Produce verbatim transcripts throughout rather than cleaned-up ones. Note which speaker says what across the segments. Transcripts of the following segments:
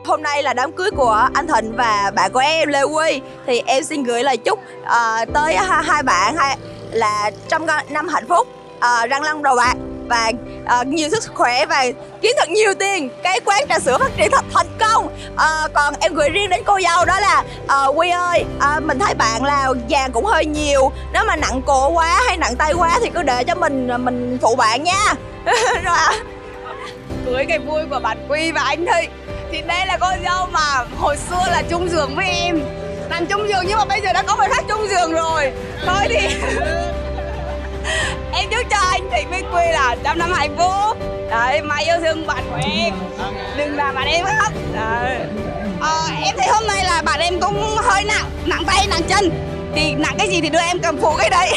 Speaker 1: hôm nay là đám cưới của anh Thịnh và bạn của em Lê Huy, thì em xin gửi lời chúc uh, tới hai bạn hai là trăm năm hạnh phúc, uh, răng long đầu bạc và uh, nhiều sức khỏe và kiếm thật nhiều tiền, cái quán trà sữa phát triển thật thành công. Uh, còn em gửi riêng đến cô dâu đó là uh, Huy ơi, uh, mình thấy bạn là vàng cũng hơi nhiều, nếu mà nặng cổ quá hay nặng tay quá thì cứ để cho mình mình phụ bạn nha. Rồi ạ.
Speaker 2: Cưới ngày vui của bạn Quy và anh Thịnh thì đây là cô dâu mà hồi xưa là chung giường với em, nằm chung giường nhưng mà bây giờ đã có người khác chung giường rồi. Thôi thì em chúc cho anh Thịnh với Quy là trăm năm hạnh phúc. Đấy, mãi yêu thương bạn của em, đừng làm bạn em khóc. Đấy. Ờ, em thấy hôm nay là bạn em cũng hơi nặng, nặng tay nặng chân, thì nặng cái gì thì đưa em cầm phụ cái đấy.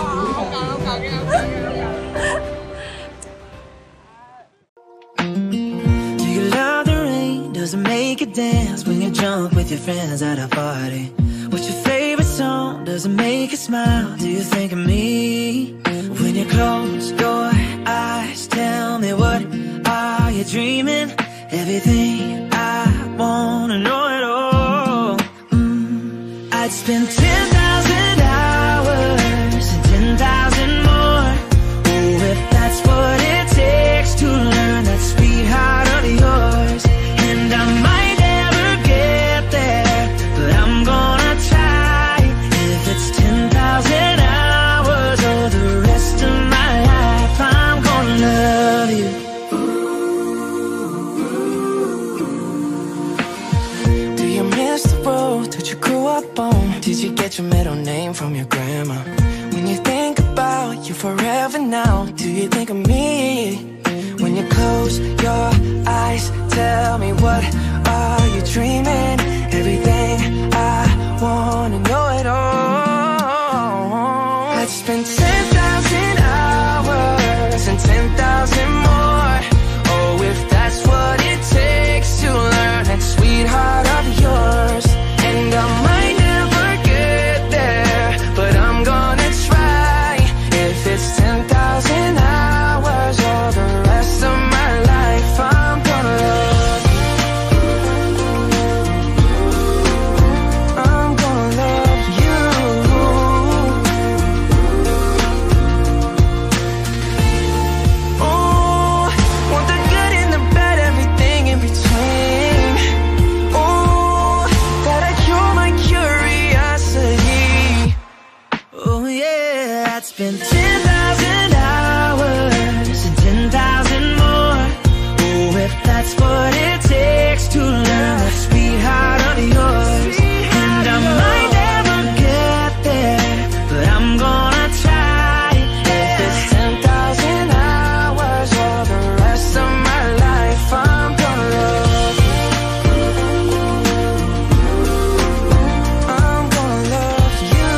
Speaker 3: Does it make you dance when you're drunk with your friends at a party? What's your favorite song? Does it make you smile? Do you think of me? When you close your eyes, tell me what are you dreaming? Everything I wanna know it all. mm, I'd spend ten thousand hours and ten thousand more. Oh, if that's what it takes to learn that sweetheart of yours. And I might never get there, but I'm gonna try. If it's ten thousand hours or the rest of my life, I'm gonna love you. Do you miss the road that you grew up on? Did you get your middle name from your grandma? When you think about you forever now, do you think of me? When you close your eyes, tell me what are you dreaming? Everything I wanna know it all. I'd spend ten thousand hours and ten thousand more. Oh, if that's what it takes to learn that sweetheart of yours. And I might never get there, but I'm gonna try. If it's ten thousand hours or the rest of my life, I'm gonna love you. I'm gonna love you. Oh, want the good and the bad, everything in between. Oh, gotta cure my curiosity. Oh yeah, I'd spend ten thousand hours and ten thousand more. Oh, if that's what it takes to learn that sweetheart of yours. And I might never get there, but I'm gonna try. If it's ten thousand hours or the rest of my life, I'm gonna love you. I'm gonna love you.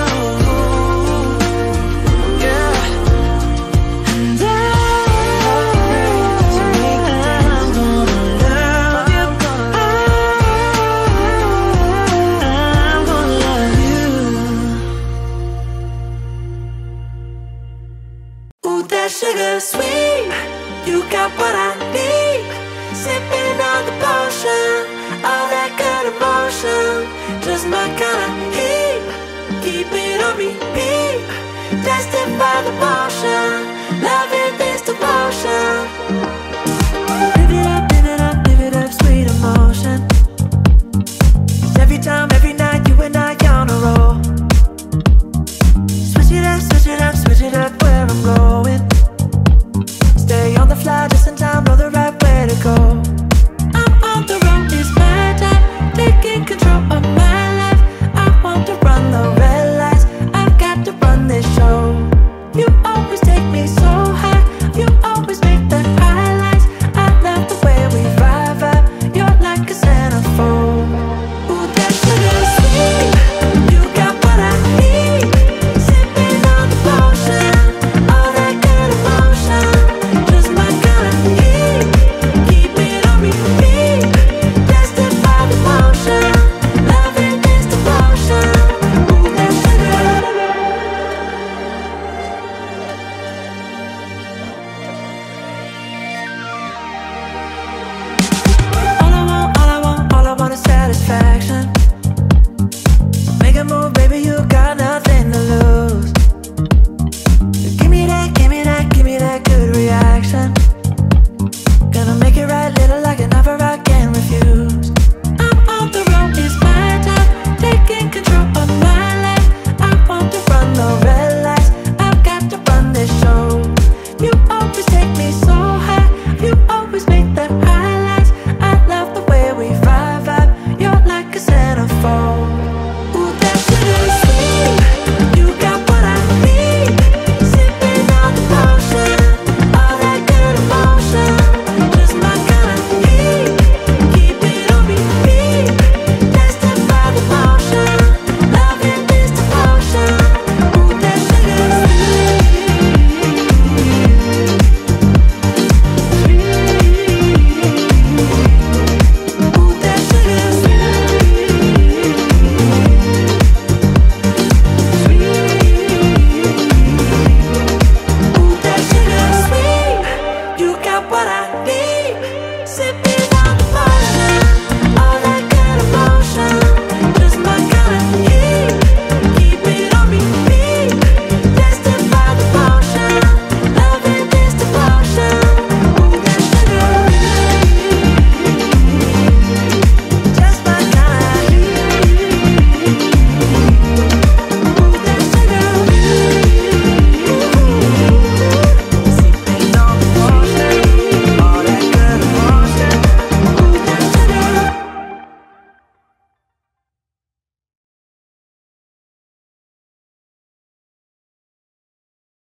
Speaker 3: Yeah. And I, I'm gonna love you. I'm gonna love you. Ooh, that sugar sweet, you got what I need. Sipping on the potion, all that good emotion, just my kind of heat.